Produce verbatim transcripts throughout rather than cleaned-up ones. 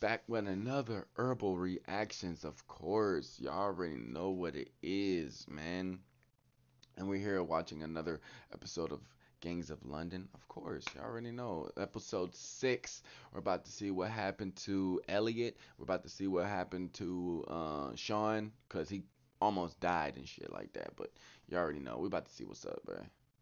Back with another herbal reactions, of course. Y'all already know what it is, man. And we're here watching another episode of Gangs of London. Of course, you already know. Episode six. We're about to see what happened to Elliot. We're about to see what happened to uh, Sean, because he almost died and shit like that. But you already know. We're about to see what's up, bro.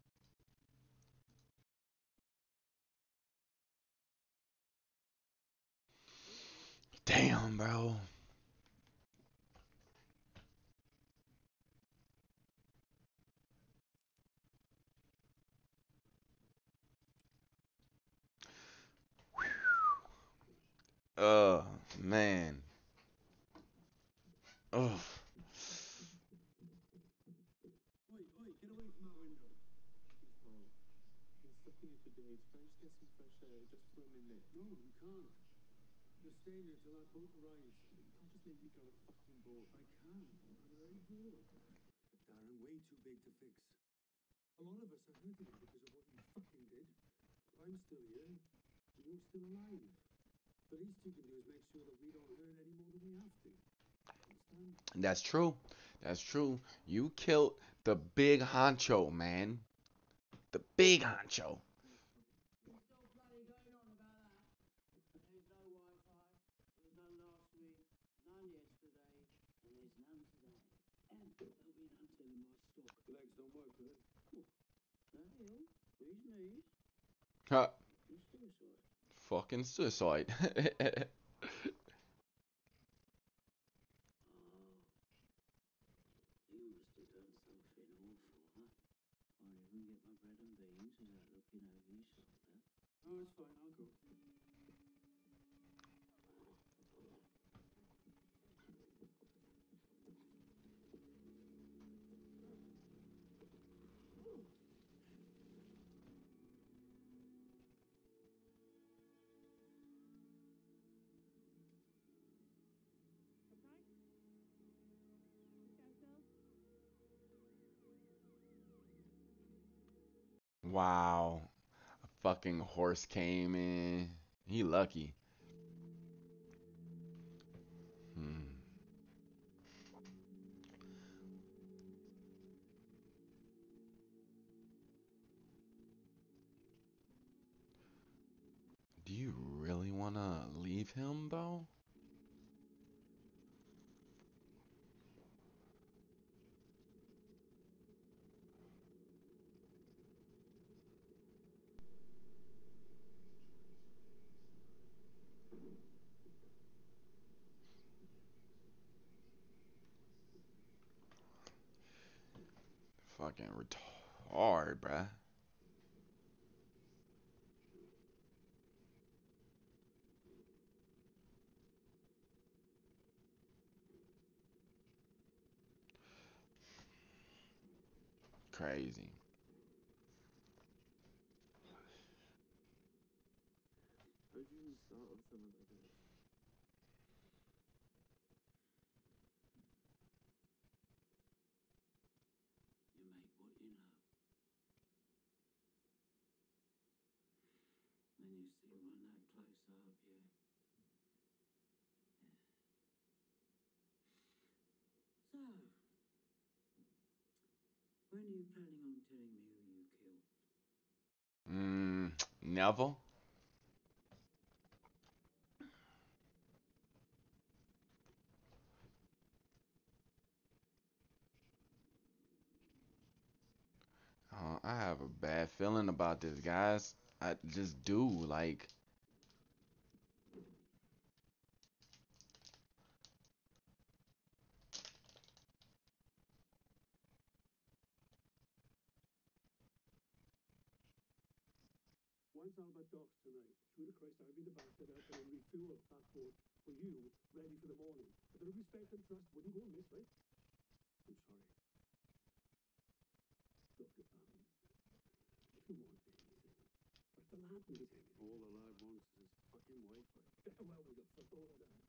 Damn, bro. Oh, man. Oh, Oi, oi, get away from that window. Yes, Paul. Been stuck in here for days. Can I just get some fresh air just for a minute? No, you can't. You're staying here till that boat arrives. You can't just leave me on a fucking boat. I can. I'm very bored. Darren, way too big to fix. A lot of us are hurting him because of what you fucking did. I'm still here, and you're still alive. The least you can do is make sure that we don't hurt any more than we have to. Understand? that's true. That's true. You killed the big honcho, man. The big honcho. You're still bloody going on about that? There's no Wi-Fi. There was none last week, none yesterday, and there's none today. And there'll be none till in my stock. The legs don't work, do they? Oh, that hill, these knees, Huh. and suicide. Fucking suicide. Oh, you must have done something awful, huh? Can't even get my bread and beans without looking over your shoulder. Oh, it's fine. I'll go. Wow. A fucking horse came in. He lucky. Hmm. Do you really want to leave him, though? Fucking retard, bruh. Crazy. How'd you even start on something like this? You make what you know. When you see one that close up, you... So, when are you planning on telling me who you killed? Mm, Neville? Uh, I have a bad feeling about this, guys. I just do. Like, Once Albert docks tonight, sure to Christ I'll be the bastard helping him refuel that boat for you, ready for the morning. A bit of respect and trust wouldn't go amiss, right? I'm sorry. Look, um, if you want anything, but if the lad needs anything... All the lad wants is his fucking Wi-Fi. Well, we got fuck all of that.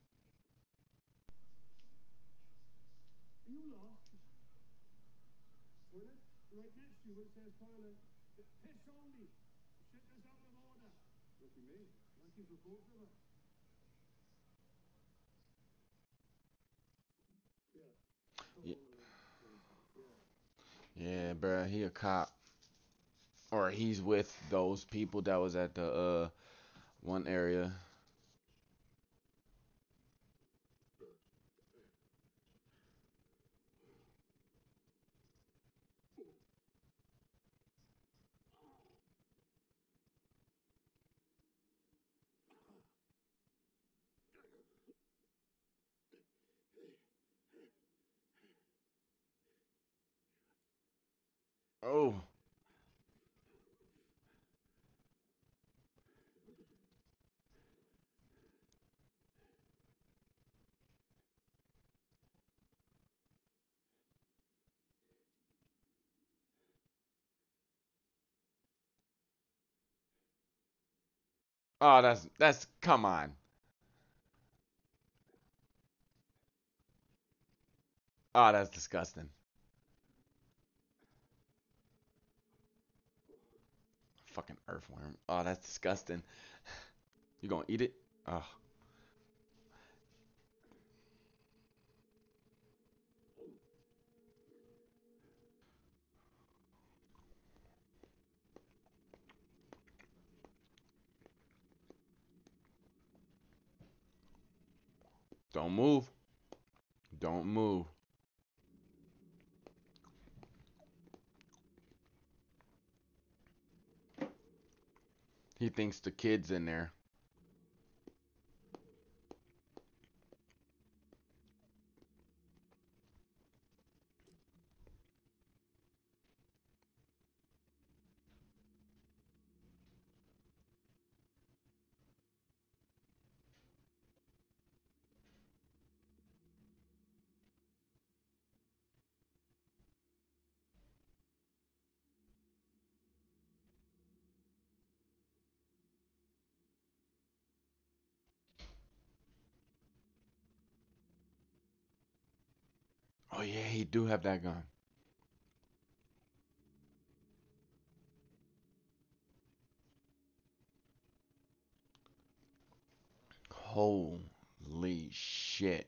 Are you lost? Toilet? Right next to you where it says toilet. Piss only. Shit is out of order. Lucky me. Lucky for both of us. Y- all the contacts, yeah. Yeah, bruh, he a cop. Or he's with those people that was at the uh one area. Oh, oh, that's that's come on. Oh, that's disgusting. Fucking earthworm. Oh, that's disgusting. You gonna eat it? Oh, don't move. Don't move. He thinks the kid's in there. Oh yeah, he do have that gun. Holy shit.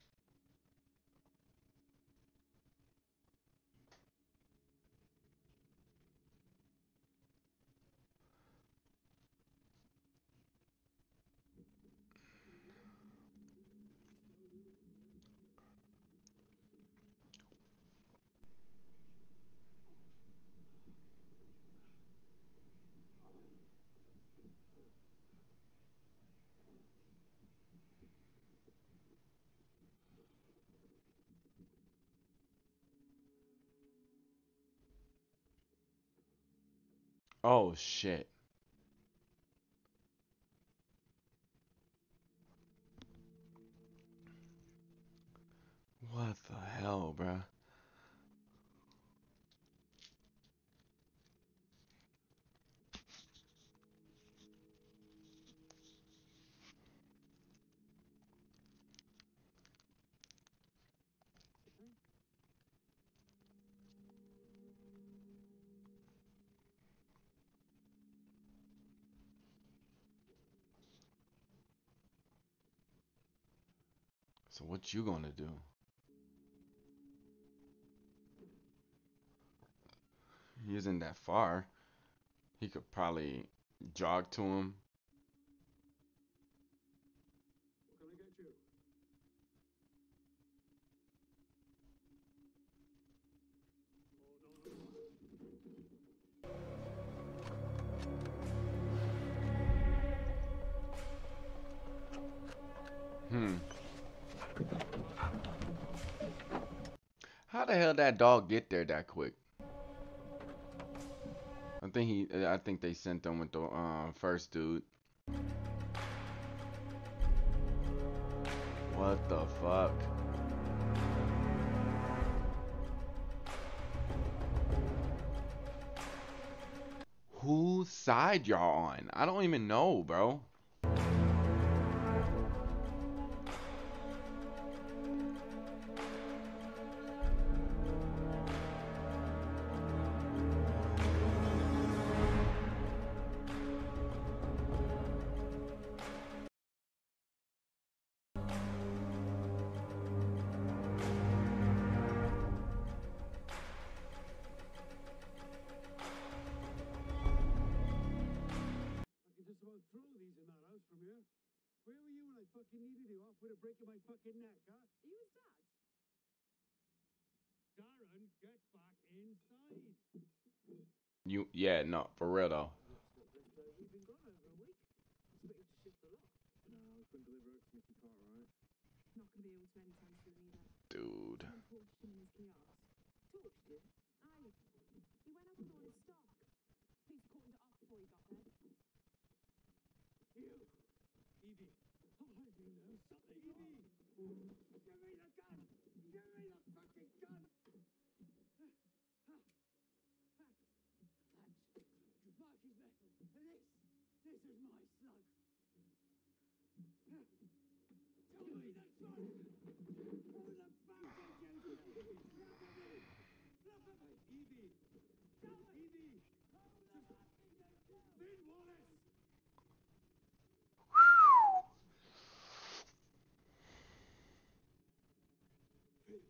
Oh shit. What the hell, bruh? So what you gonna do? He isn't that far. He could probably jog to him. What can I get you? Oh, no, no, no. Hmm. How the hell that dog get there that quick? I think he. I think they sent them with the uh, first dude. What the fuck? Whose side y'all on? I don't even know, bro. Where were you when I fucking needed you? Off with a break in my fucking neck, huh? Are you his dad? Darren, get back inside. You, yeah, no, for real though. We've been gone over a week. Expect you to shift the lot. No, I couldn't deliver it to Mickey Carter, alright? Not going to be able to anytime soon either. Dude. Someone torched him in his kiosk. Torched him? Aye. He went up with all his stock. Police cordoned it off before he got there. You! Evie! Oh, you know something! Evie! Give me the gun! Give me the fucking gun! Thanks. Marky's metal. And this, this is my slug. Tell me the truth! Who the fuck did you kill? Look at me! Look at me! Evie! Tell me! Evie! Who the fuck did you kill? Finn Wallace! Finn!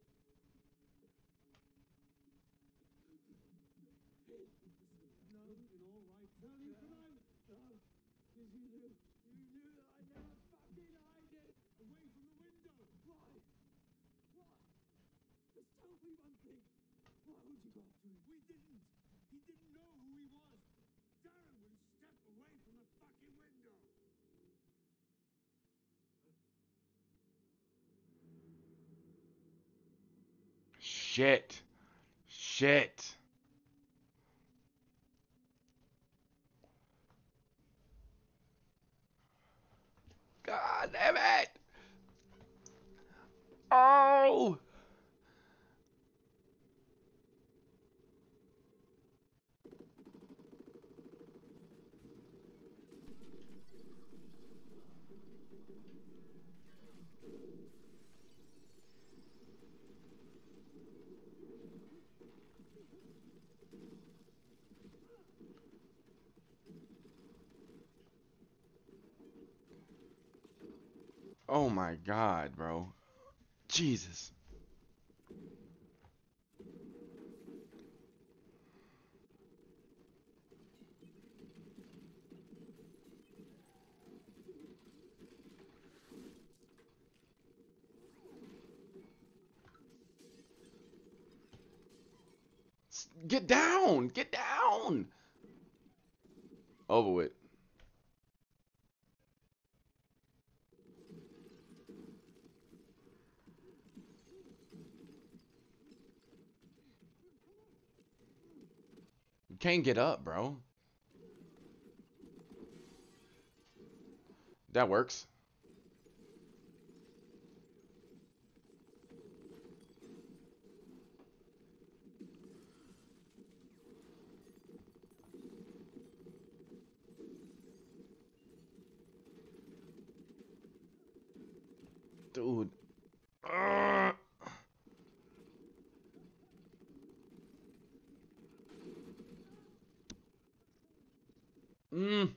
Finn! No, in all right. Tell you tonight! No, because you knew, you knew that I'd never fucking hide it. Away from the window! Why? Why? Just tell me one thing. Why would you go after him? We didn't! He didn't know who he was! Darren would have stepped away from the fucking window! Shit. Shit. God damn it. Oh. Oh my God, bro. Jesus. Get down. Get down. Over with. You can't get up, bro. That works. Dude. Ugh. Mm.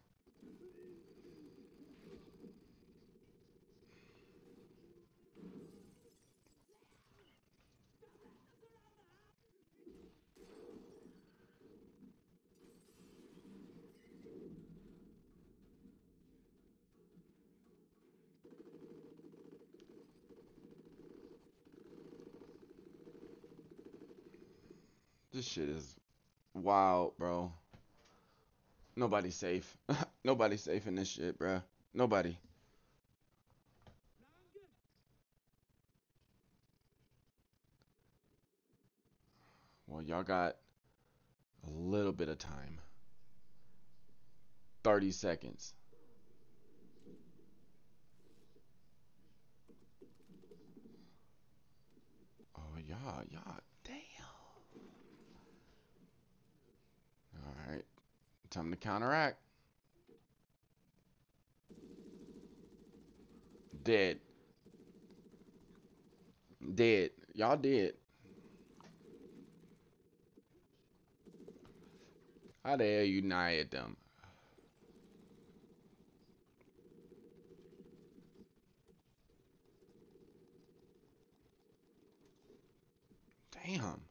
This shit is wild, bro. Nobody's safe. Nobody's safe in this shit, bro. Nobody. Well, y'all got a little bit of time. thirty seconds. Oh, y'all, y'all. Damn. All right. Time to counteract. Dead. Dead. Y'all dead. How the hell you nighed them? Damn.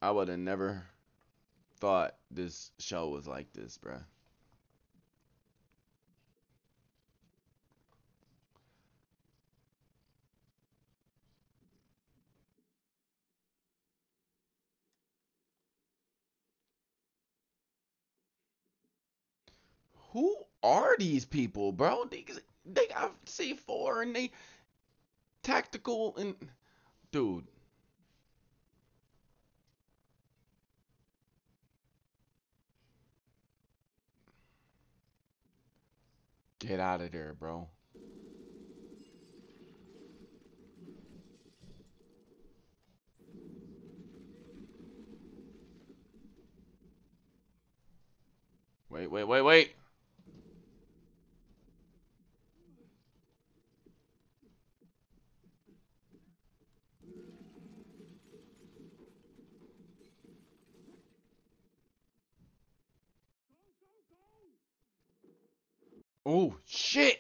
I would have never thought this show was like this, bruh. Who are these people, bro? They, they got C four and they tactical and dude, get out of there, bro. Wait, wait, wait, wait. Oh shit.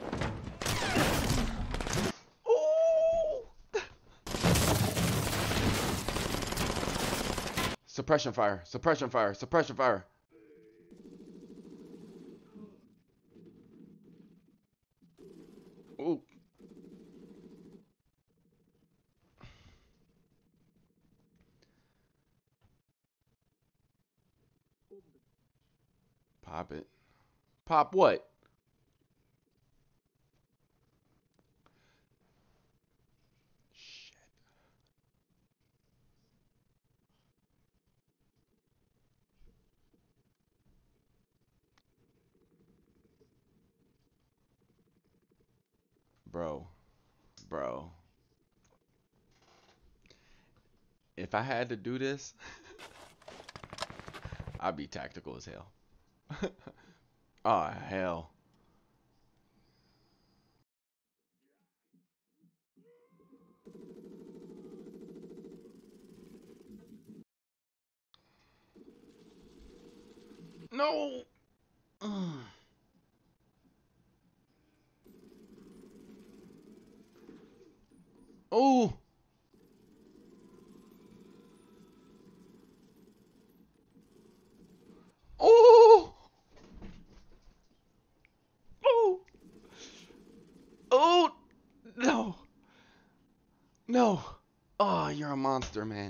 Oh. Suppression fire, suppression fire, suppression fire. Oh, pop it. Pop what? Shit, bro, bro. If I had to do this, I'd be tactical as hell. Oh hell. No. Mm. Oh. Oh. Oh. Oh. No. No. Oh, you're a monster, man.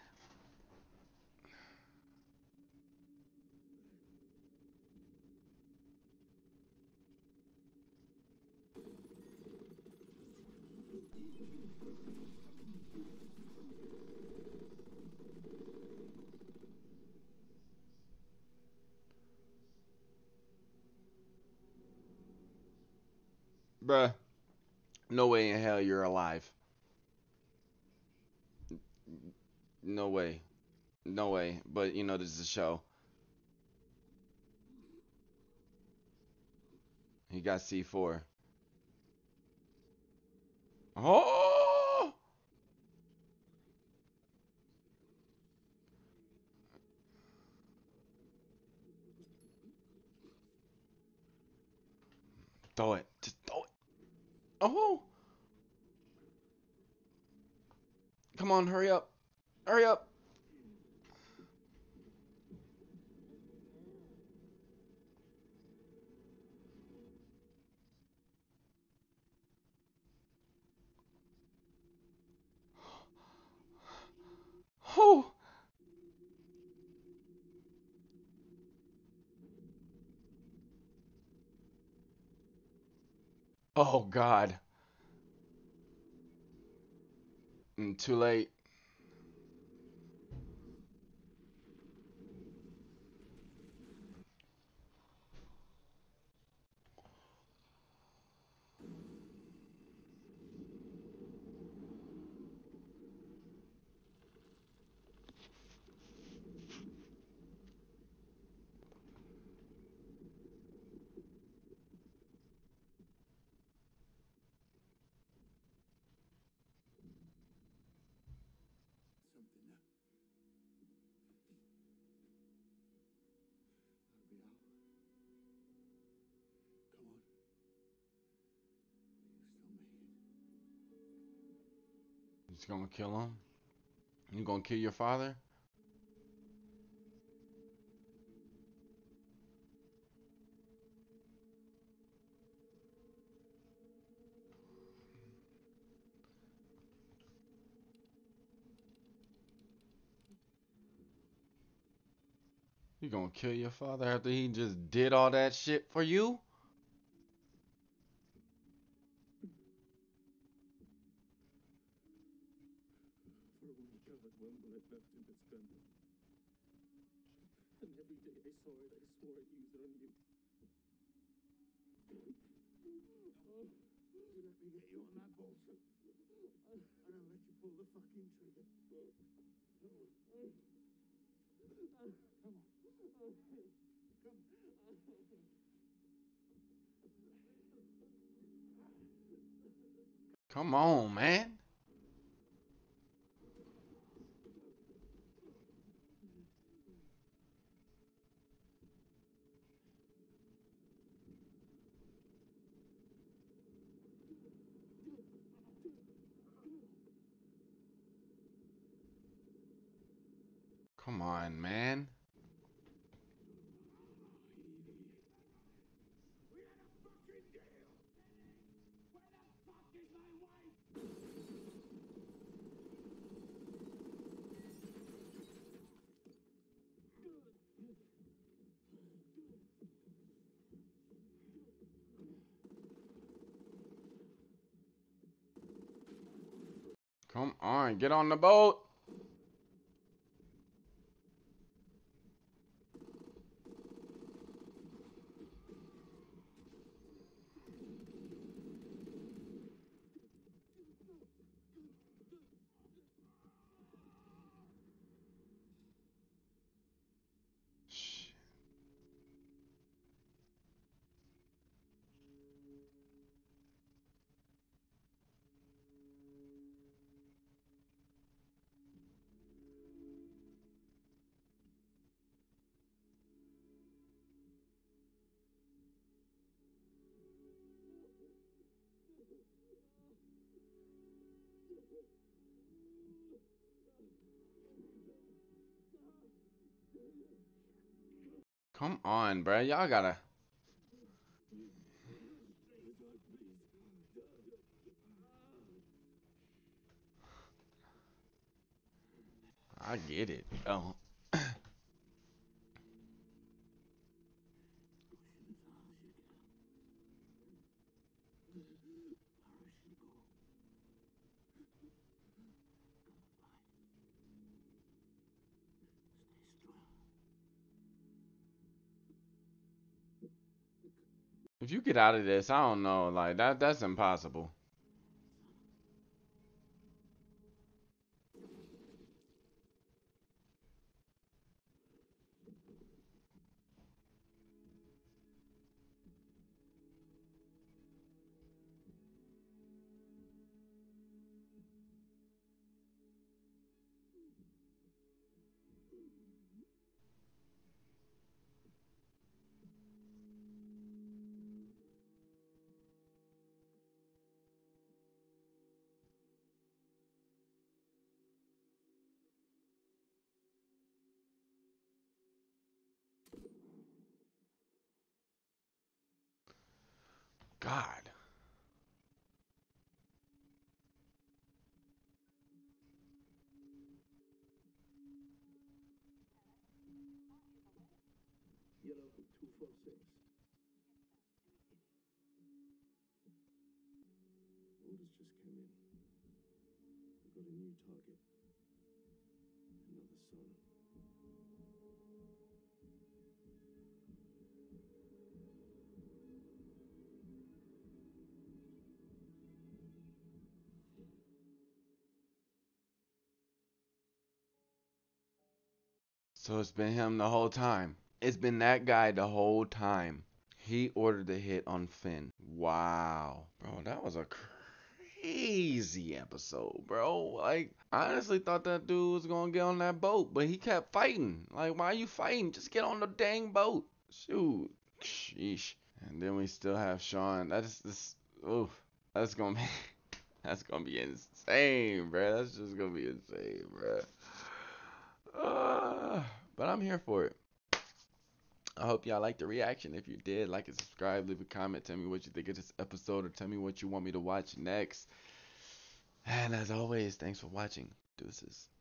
Bruh. No way in hell you're alive. No way. No way. But you know this is a show. He got C four. Oh! Throw it. Just throw it. Oh! Come on, hurry up. Hurry up. Oh! Oh God. Mm, too late. Something now. That'll be out. Come on. You still make it. He's gonna kill him. You gonna kill your father? You gonna kill your father after he just did all that shit for you? For a week I had one bullet left in this gun. And every day I saw it, I swore I'd use it on you. Oh, you let me get you on that bolt. I don't let you pull the fucking trigger. Come on. Come on. Come on. Come on, man. Come on, man. Come on, get on the boat. Shh. Come on, bruh. Y'all gotta. I get it. Oh. If you get out of this, I don't know. Like that. That's impossible. God. Yellow two four six. Orders just came in. We've got a new target. Another sun. So it's been him the whole time. It's been that guy the whole time. He ordered the hit on Finn. Wow. Bro, that was a crazy episode, bro. Like, I honestly thought that dude was gonna get on that boat, but he kept fighting. Like, why are you fighting? Just get on the dang boat. Shoot. Sheesh. And then we still have Sean. That's this. Oof. That's gonna be. That's gonna be insane, bro. That's just gonna be insane, bro. Uh, but I'm here for it. I hope y'all liked the reaction. If you did, like and subscribe, leave a comment, tell me what you think of this episode, or tell me what you want me to watch next. And as always, thanks for watching. Deuces.